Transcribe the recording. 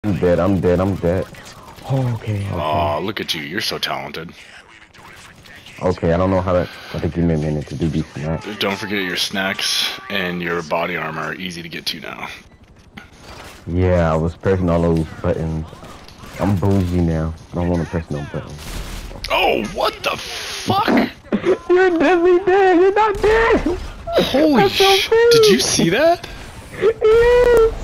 I'm dead. I'm dead. I'm dead. Oh, okay. Oh, look at you. You're so talented. Okay, I don't know how to. I think give me a minute to do these snacks. Don't forget your snacks and your body armor are easy to get to now. Yeah, I was pressing all those buttons. I'm bougie now. I don't want to press no buttons. Oh, what the fuck? You're definitely dead. You're not dead. Holy shit. Did you see that? Yes.